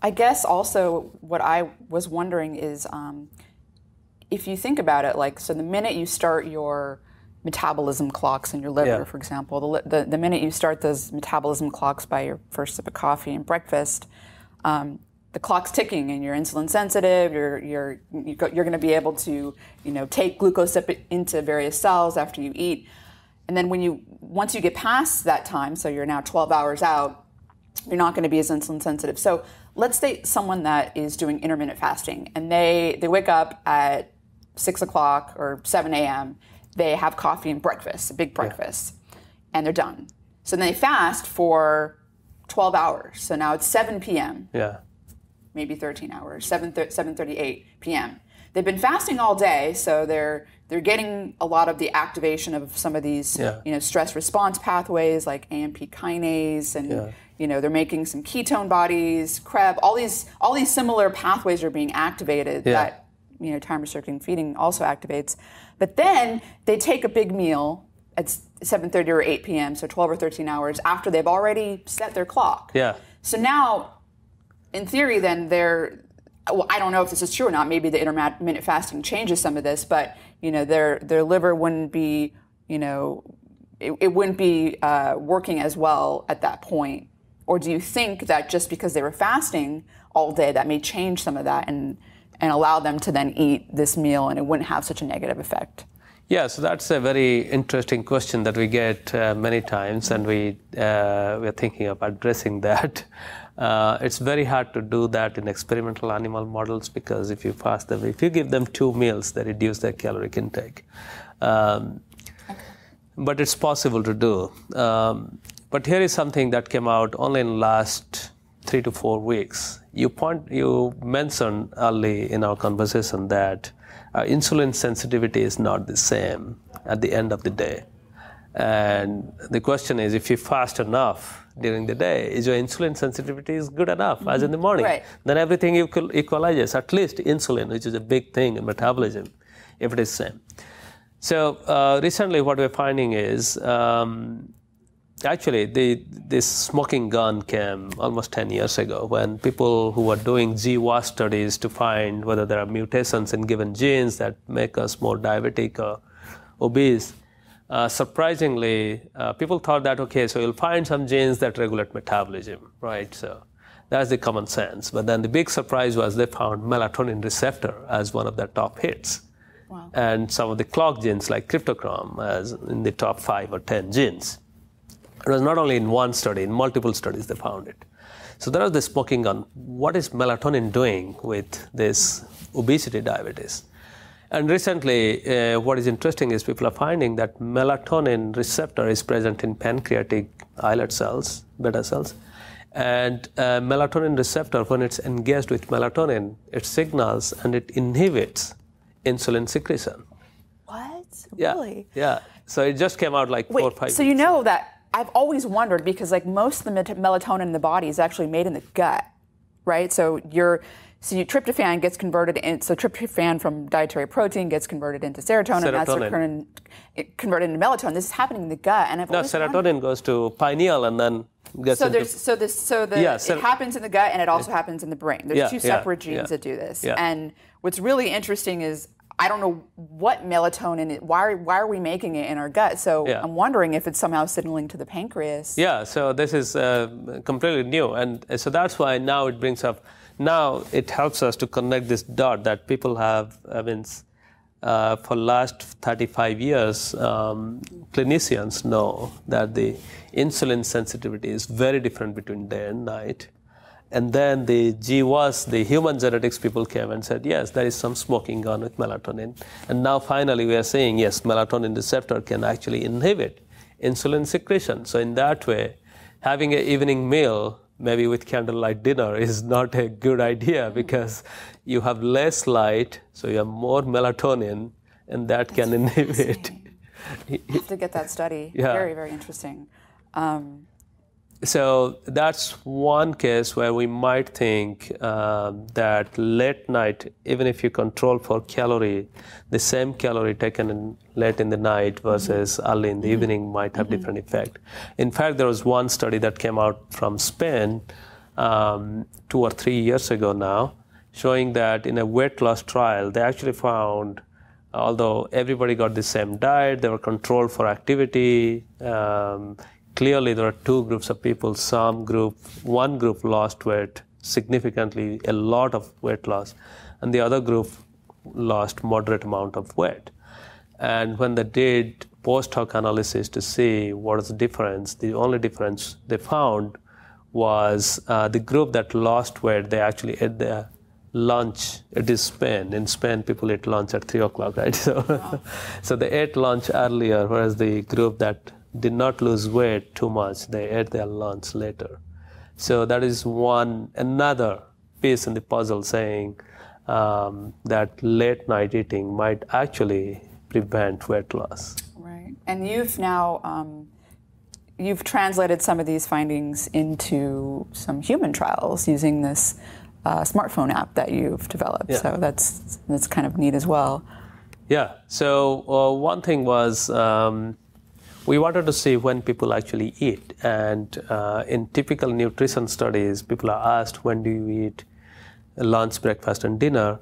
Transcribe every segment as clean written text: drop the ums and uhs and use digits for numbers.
I guess also what I was wondering is, if you think about it, like, so the minute you start your metabolism clocks in your liver, for example, the minute you start those metabolism clocks by your first sip of coffee and breakfast, the clock's ticking and you're insulin sensitive. You're going to be able to, take glucose up into various cells after you eat, and then once you get past that time, so you're now 12 hours out, you're not going to be as insulin sensitive. So let's say someone that is doing intermittent fasting and they wake up at 6 o'clock or 7 a.m. They have coffee and breakfast, a big breakfast, and they're done. So then they fast for 12 hours. So now it's 7 p.m. Yeah. Maybe 13 hours, 7:38 p.m. They've been fasting all day, so they're getting a lot of the activation of some of these stress response pathways like AMP kinase, and they're making some ketone bodies, Krebs, all these similar pathways are being activated that time restricting feeding also activates. But then they take a big meal at 7:30 or 8 p.m., so 12 or 13 hours after they've already set their clock. Yeah. So now, in theory, then I don't know if this is true or not. Maybe the intermittent fasting changes some of this, but their liver wouldn't be, it wouldn't be working as well at that point. Or do you think that just because they were fasting all day, that may change some of that and allow them to then eat this meal and it wouldn't have such a negative effect? Yeah, so that's a very interesting question that we get many times, and we're thinking of addressing that. It's very hard to do that in experimental animal models because if you give them 2 meals, they reduce their caloric intake. But it's possible to do. But here is something that came out only in the last 3 to 4 weeks. You mentioned early in our conversation that insulin sensitivity is not the same at the end of the day. And the question is, if you fast enough during the day, is your insulin sensitivity is good enough, as in the morning? Right. Then everything equalizes, at least insulin, which is a big thing in metabolism, if it is same. So recently what we're finding is, actually, this smoking gun came almost 10 years ago when people who were doing GWAS studies to find whether there are mutations in given genes that make us more diabetic or obese. Surprisingly, people thought that, okay, so you'll find some genes that regulate metabolism, right? So that's the common sense. But then the big surprise was they found melatonin receptor as one of their top hits. Wow. And some of the clock genes like cryptochrome as in the top 5 or 10 genes. It was not only in one study, in multiple studies they found it. So there was the smoking gun. What is melatonin doing with this obesity diabetes? And recently, what is interesting is people are finding that melatonin receptor is present in pancreatic islet cells, beta cells. And melatonin receptor, when it's engaged with melatonin, it signals and it inhibits insulin secretion. What? Yeah. Really? Yeah. So it just came out like 4 or 5 so weeks ago. that I've always wondered, because like most of the melatonin in the body is actually made in the gut, right? So tryptophan gets converted in, so tryptophan from dietary protein gets converted into serotonin. That's converted into melatonin. This is happening in the gut, and serotonin goes to pineal and then gets it happens in the gut and it also happens in the brain. There's 2 separate genes that do this. Yeah. And what's really interesting is I don't know what melatonin is. Why are we making it in our gut? So I'm wondering if it's somehow signaling to the pancreas. Yeah, so this is completely new. And so that's why now it brings up, now it helps us to connect this dot that people have, for last 35 years, clinicians know that the insulin sensitivity is very different between day and night. And then the GWAS, the human genetics people came and said, yes, there is some smoking gun with melatonin. And now finally we are saying, yes, melatonin receptor can actually inhibit insulin secretion. So in that way, having an evening meal, maybe with candlelight dinner, is not a good idea because you have less light, so you have more melatonin, and that can inhibit. I have to get that study. Yeah. Very, very interesting. So that's one case where we might think that late night, even if you control for calorie, the same calorie taken late in the night versus early in the evening might have different effect. In fact, there was one study that came out from Spain 2 or 3 years ago now, showing that in a weight loss trial, they actually found, although everybody got the same diet, they were controlled for activity. Clearly, there are two groups of people. One group lost weight significantly, a lot of weight loss, and the other group lost moderate amount of weight. And when they did post hoc analysis to see what is the difference, the only difference they found was the group that lost weight, they actually ate their lunch. It is Spain. In Spain, people eat lunch at 3 o'clock, right? So they ate lunch earlier, whereas the group that did not lose weight too much, they ate their lunch later. So that is another piece in the puzzle saying that late night eating might actually prevent weight loss. Right. And you've now, you've translated some of these findings into some human trials using this smartphone app that you've developed. Yeah. So that's kind of neat as well. Yeah. So one thing was we wanted to see when people actually eat. And in typical nutrition studies, people are asked, when do you eat lunch, breakfast, and dinner?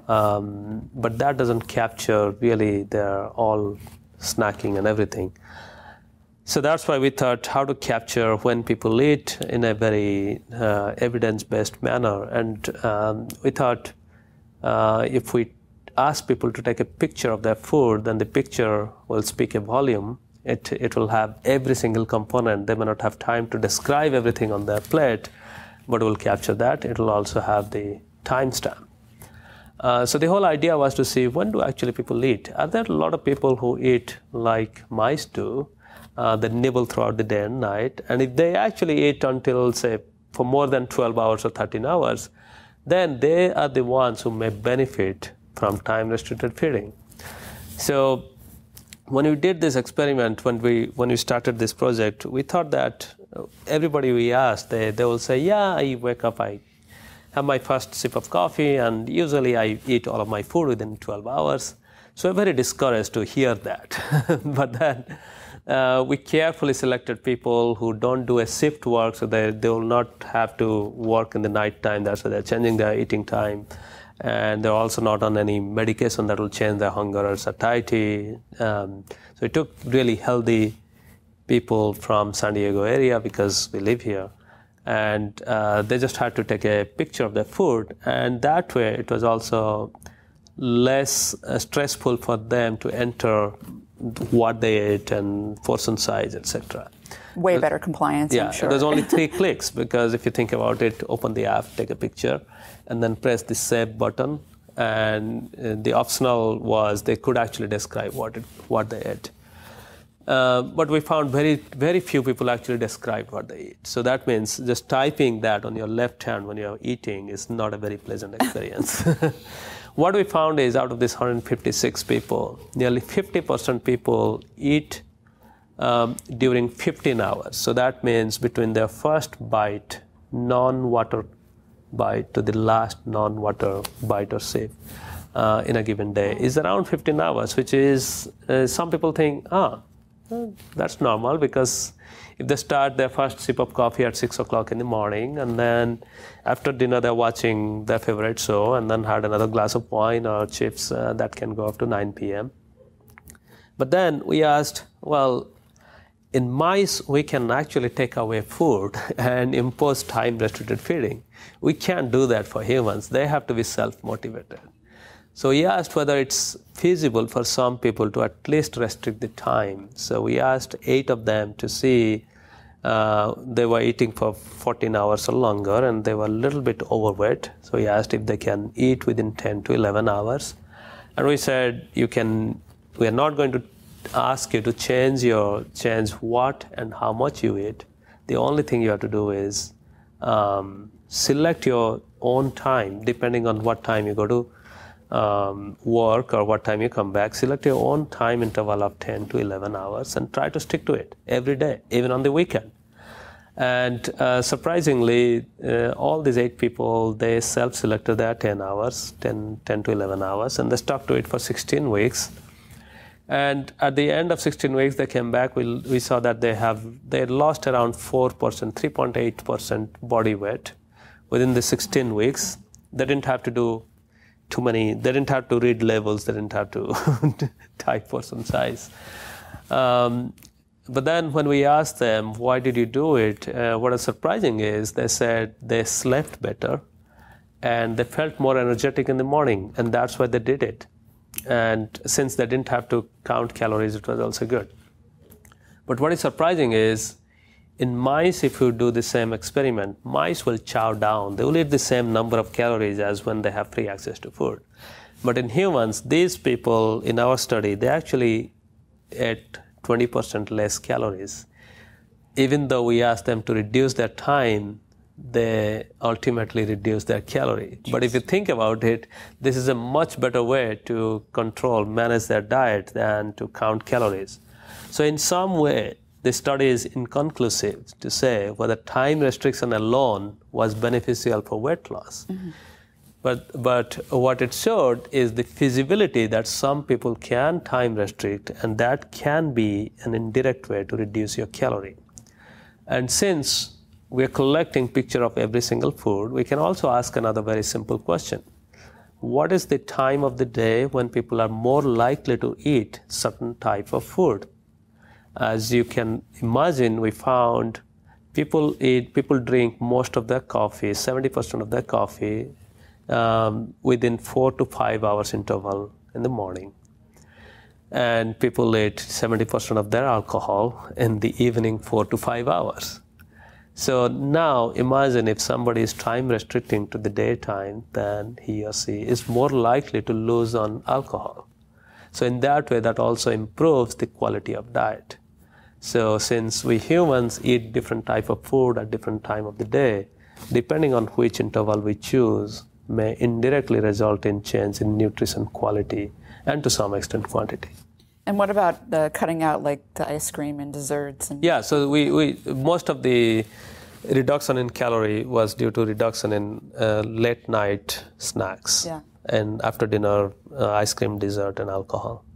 But that doesn't capture really they're all snacking and everything. So that's why we thought how to capture when people eat in a very evidence-based manner. And we thought if we ask people to take a picture of their food, then the picture will speak a volume. It will have every single component. They may not have time to describe everything on their plate, but it will capture that. It will also have the timestamp. So the whole idea was to see when do actually people eat. Are there a lot of people who eat like mice do? They nibble throughout the day and night. And if they actually eat until, say, for more than 12 hours or 13 hours, then they are the ones who may benefit from time-restricted feeding. So when we did this experiment, when we started this project, we thought that everybody we asked, they will say, yeah, I wake up, I have my first sip of coffee, and usually I eat all of my food within 12 hours. So we're very discouraged to hear that. But then we carefully selected people who don't do a shift work, so they will not have to work in the night time. That's why they're changing their eating time. And they're also not on any medication that will change their hunger or satiety. So we took really healthy people from San Diego area because we live here. And they just had to take a picture of their food. And that way it was also less stressful for them to enter what they ate and portion size, etc. Way better compliance, yeah, I'm sure. There's only 3 clicks, because if you think about it, open the app, take a picture, and then press the save button. And the optional was they could actually describe what they ate. But we found very, very few people actually describe what they eat. So that means just typing that on your left hand when you're eating is not a very pleasant experience. What we found is out of this 156 people, nearly 50% people eat during 15 hours. So that means between their first bite, non-water bite, to the last non-water bite or sip in a given day is around 15 hours, which is, some people think, that's normal, because if they start their first sip of coffee at 6 o'clock in the morning, and then after dinner they're watching their favorite show, and then had another glass of wine or chips, that can go up to 9 p.m. But then we asked, well, in mice, we can actually take away food and impose time-restricted feeding. We can't do that for humans. They have to be self-motivated. So we asked whether it's feasible for some people to at least restrict the time. So we asked 8 of them to see, they were eating for 14 hours or longer, and they were a little bit overweight. So we asked if they can eat within 10 to 11 hours. And we said, we are not going to ask you to change what and how much you eat. The only thing you have to do is select your own time, depending on what time you go to work or what time you come back. Select your own time interval of 10 to 11 hours and try to stick to it every day, even on the weekend. And surprisingly, all these 8 people, they self-selected their 10 to 11 hours, and they stuck to it for 16 weeks. And at the end of 16 weeks, they came back. We saw that they had lost around 4%, 3.8% body weight. within the 16 weeks. They didn't have to do too many, they didn't have to read labels, they didn't have to type portion size. But then when we asked them, why did you do it? What is surprising is they said they slept better and they felt more energetic in the morning, and that's why they did it. And since they didn't have to count calories, it was also good. But what is surprising is, in mice, if you do the same experiment, mice will chow down. They will eat the same number of calories as when they have free access to food. But in humans, these people in our study, they actually ate 20% less calories. Even though we asked them to reduce their time, they ultimately reduce their calorie. But if you think about it, this is a much better way to control, manage their diet than to count calories. So in some way, the study is inconclusive to say whether time restriction alone was beneficial for weight loss. Mm-hmm. But what it showed is the feasibility that some people can time restrict, and that can be an indirect way to reduce your calorie. And since we're collecting picture of every single food, we can also ask another very simple question. What is the time of the day when people are more likely to eat certain type of food? As you can imagine, we found people drink most of their coffee, 70% of their coffee, within 4 to 5 hours interval in the morning. And people eat 70% of their alcohol in the evening 4 to 5 hours. So now imagine if somebody is time restricting to the daytime, then he or she is more likely to lose on alcohol. So in that way, that also improves the quality of diet. So since we humans eat different type of food at different time of the day, depending on which interval we choose, may indirectly result in change in nutrition quality and to some extent quantity. And what about cutting out like the ice cream and desserts? Yeah, so we most of the reduction in calorie was due to reduction in late night snacks and after dinner ice cream, dessert, and alcohol.